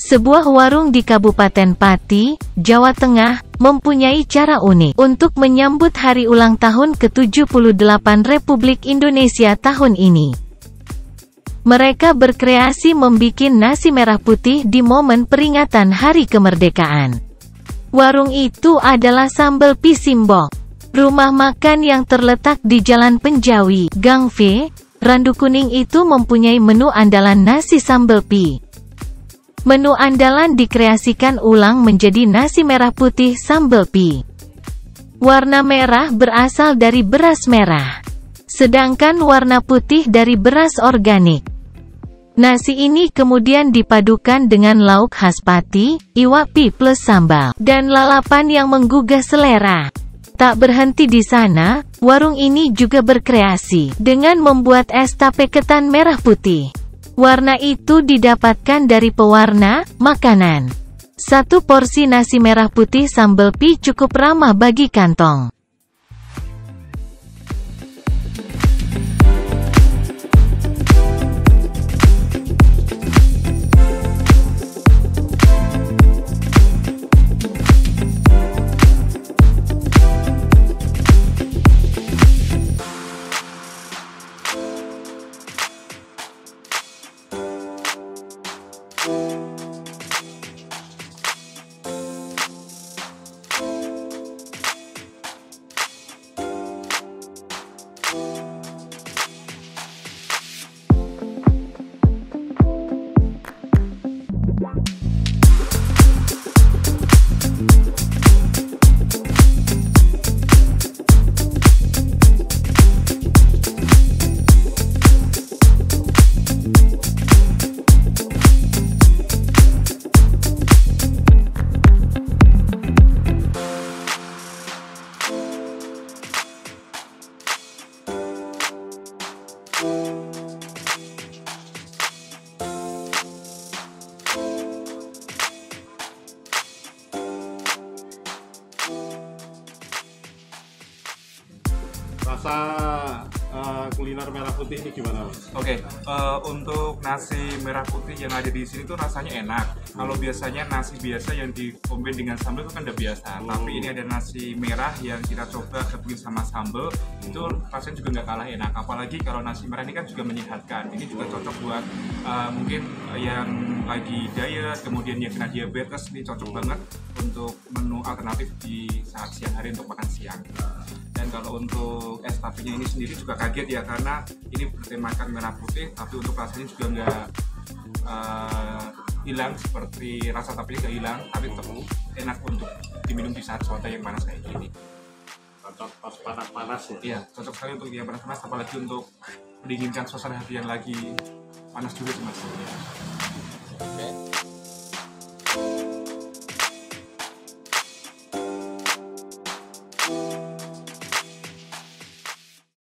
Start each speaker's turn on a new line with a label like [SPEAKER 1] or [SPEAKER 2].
[SPEAKER 1] Sebuah warung di Kabupaten Pati, Jawa Tengah, mempunyai cara unik untuk menyambut hari ulang tahun ke-78 Republik Indonesia tahun ini. Mereka berkreasi membuat nasi merah putih di momen peringatan Hari Kemerdekaan. Warung itu adalah Sambal Pi Simbok, rumah makan yang terletak di Jalan Penjawi, Gang V, Randu Kuning itu mempunyai menu andalan nasi sambal pi. Menu andalan dikreasikan ulang menjadi nasi merah putih sambal pi. Warna merah berasal dari beras merah, sedangkan warna putih dari beras organik. Nasi ini kemudian dipadukan dengan lauk khas Pati, iwak pi plus sambal, dan lalapan yang menggugah selera. Tak berhenti di sana, warung ini juga berkreasi dengan membuat es tape ketan merah putih. Warna itu didapatkan dari pewarna makanan. Satu porsi nasi merah putih sambal pi cukup ramah bagi kantong.
[SPEAKER 2] Rasa kuliner merah putih ini gimana, Mas?
[SPEAKER 3] Oke, untuk nasi merah putih yang ada di sini tuh rasanya enak. Kalau biasanya nasi biasa yang dikombin dengan sambal itu kan udah biasa. Tapi ini ada nasi merah yang kita coba gabungin sama sambal, itu rasanya juga nggak kalah enak. Apalagi kalau nasi merah ini kan juga menyehatkan. Ini juga cocok buat mungkin yang lagi diet, kemudian yang kena diabetes, ini cocok banget untuk menu alternatif di saat siang hari untuk makan siang. Dan kalau untuk es tapenya ini sendiri juga kaget ya, karena ini bertemakan merah putih, tapi untuk rasanya juga nggak hilang seperti rasa tapenya nggak hilang, tapi tetap enak untuk diminum di saat cuaca yang panas kayak gini.
[SPEAKER 2] Cocok pas panas-panas ya?
[SPEAKER 3] Iya, cocok sekali untuk yang panas-panas, apalagi untuk mendinginkan suasana hati yang lagi panas juga sih mas.